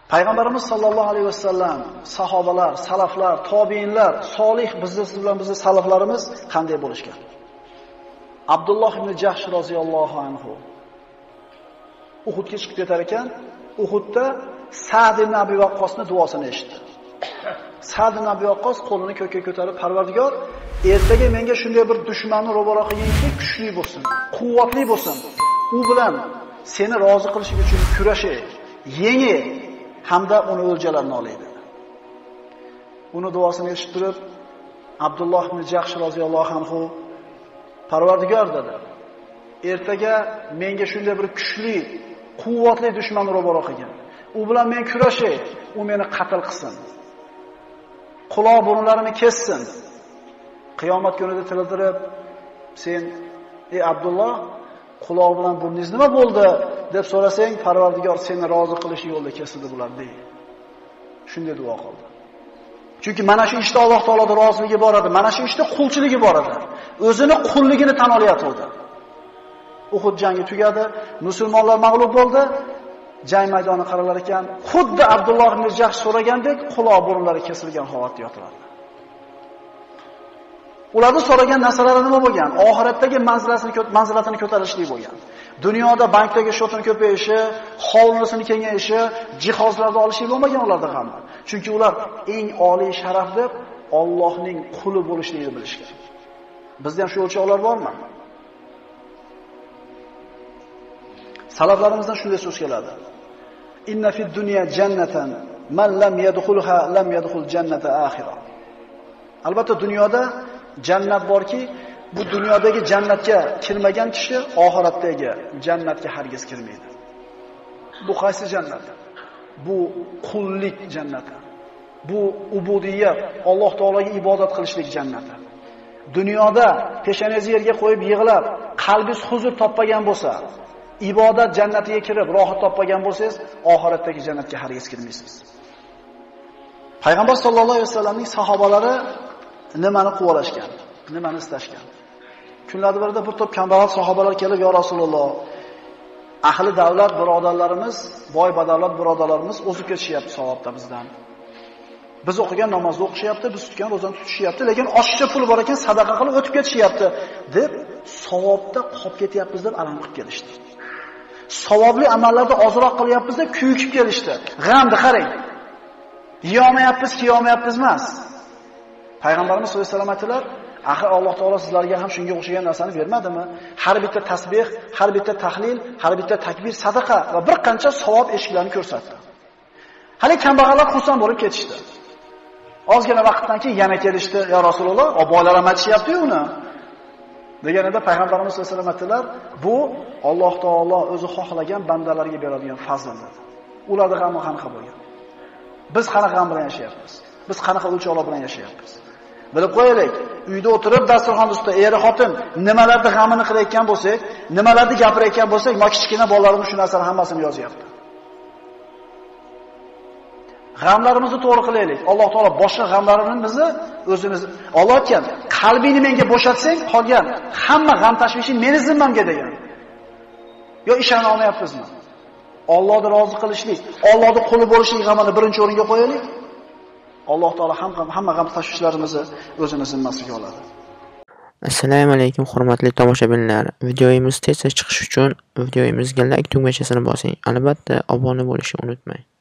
Payg'ambarimiz sollallohu alayhi vasallam, sahobalar, salaflar, tobiinlar, solih bizni salaflarimiz qanday bo'lishgan? Abdulloh ibn Jahsh roziyallohu anhu Uhudga chiqib ketar ekan, Uhudda Sa'd ibn Abi Waqqosning duosini eshitdi. Sa'd ibn Abi Waqqos qo'lini ko'kka ko'tarib, Parvardigor, ertaga menga shunday bir dushmanni ro'baro qilganki, kuchli bo'lsin, quvvatli bo'lsin. U bilan seni rozi qilish uchun kurashay, yengi hamda uni o'ljalarini olay dedi. Uni duosini eshitib turib, Abdulloh ibn Jahsh roziyallohu anhu Parvardigor dedi. Ertaga menga shunday bir kuchli, quvvatli dushman ro'baro qilgan. U bilan men kurashay, u meni qatl qilsin. Quloq burunlarimni kessin. Qiyomat kunida tildirib, sen ey Abdulloh, quloq bilan burningiz nima bo'ldi deb so'rasang, Parvardigor seni rozi qilish yo'lida kesildi bular deydi. Shunday duo qildi. Chunki mana shu ishda Alloh taoloning roziligi bor edi, mana shu ishda qulchiligi bor edi. O'zini qulligini tan olyapti. Uhud jangi tugadi, musulmonlar mag'lub bo'ldi. Jang maydoni qaralar ekan, xuddi Abdulloh ibn Jahsh so'ragandek quloq burunlari kesilgan holatda yotilardi. Ularning so'ragan narsalari nima bo'lgan? Oxiratdagi manzilatini ko'tarishlik bo'lgan. Dunyoda bankdagi shotini ko'payishi, hovlisining kengayishi, jihozlarni olishlik bo'lmagan ularda ham. Chunki ular eng oliy sharaf deb Allohning quli bo'lishligini bilishgan. Bizda ham shu o'lchovlar bormi? Salaflarimizdan shunday so'z keladi. Inna fid dunya jannatan man lam yadkhulha lam yadkhul jannata akhira. Albatta dunyoda jannat borki, bu dunyodagi jannatga kirmagan kishi oxiratdagi jannatga hargiz kirmaydi. Bu qaysi jannat? Bu qullik jannati. Bu ubudiyat, Alloh taologa ibodat qilishlik jannati. Dunyoda peshanangizni yerga qo'yib yig'lab, qalbingiz huzur topmagan bo'lsa, ibodat jannatiga kirib rohat topmagan bo'lsangiz, oxiratdagi jannatga hargiz kirmaysiz. Payg'ambar sollallohu alayhi vasallamning sahobalari nimani quvalashgan, nimani istashgan? Kunlarning birida bir to'p kambag'al sahobalar kelib, "Ya Rasululloh, ahli davlat birodarlarimiz, boy badavlat birodarlarimiz o'zib ketishyapti savobda bizdan. Biz o'qigan namozni o'qishyapti, biz tutgan ro'zani tutishyapti, lekin oshiqcha pul bor ekan, sadaqa qilib o'tib ketishyapti" deb savobda qolib ketyapmiz deb alam qilib kelishdi. Savobli amallarda ozroq qilyapmiz deb kuyikib kelishdi. G'amni qarang. Yeyolmayapmiz, kiyolmayapmiz emas. Payg'ambarimiz sollallohu alayhi vasallam aytdilar, "Axir Alloh taolo sizlarga ham shunga o'xshagan narsani bermadimi? Har bitta tasbih, har bitta tahlil, har bitta takbir, sadaqa va bir qancha savob eshiklarini ko'rsatdi." Hali kambag'allar xursand bo'lib ketishdi. Ozgina vaqtdan keyin yana kelishdi, "Ya Rasululloh, boylar ham aytishyapti-ku uni." Deganida payg'ambarimiz sollallohu alayhi vasallam aytdilar, "Bu Alloh taolo o'zi xohlagan bandalarga beradigan fazl" dedi. Ularning g'ami qanaqa bo'lgan? Biz qanaqa g'am bilan yashayapmiz? Biz qanaqa o'lchovlar bilan yashayapmiz? Bilib qo'yaylik, uyda o'tirib dasturxon ustida eri xotin nimalarni g'amini qilayotgan bo'lsak, nimalarni gapirayotgan bo'lsak, ma kichkina bolalarimiz shu narsalarni hammasini yozyapti. G'amlarimizni to'g'ri qilaylik. Alloh taolo boshqa g'amlarimizni o'zimiz Alloh aytgan, qalbingni menga bo'shatsang, qolgan hamma g'am tashvishing meni zimmamga degan. Yo ishona olmayapmizmi? Allohni rozi qilishlik, Allohning quli bo'lishlik g'amini birinchi o'ringa qo'yaylik. Alloh taolo hamma g'am tashvishlarimizni o'zining zimmasiga oladi. Assalomu alaykum hurmatli tomoshabinlar. Videomiz tez chiqishi uchun videomizga like tugmachasini bosing. Albatta obuna bo'lishni unutmang.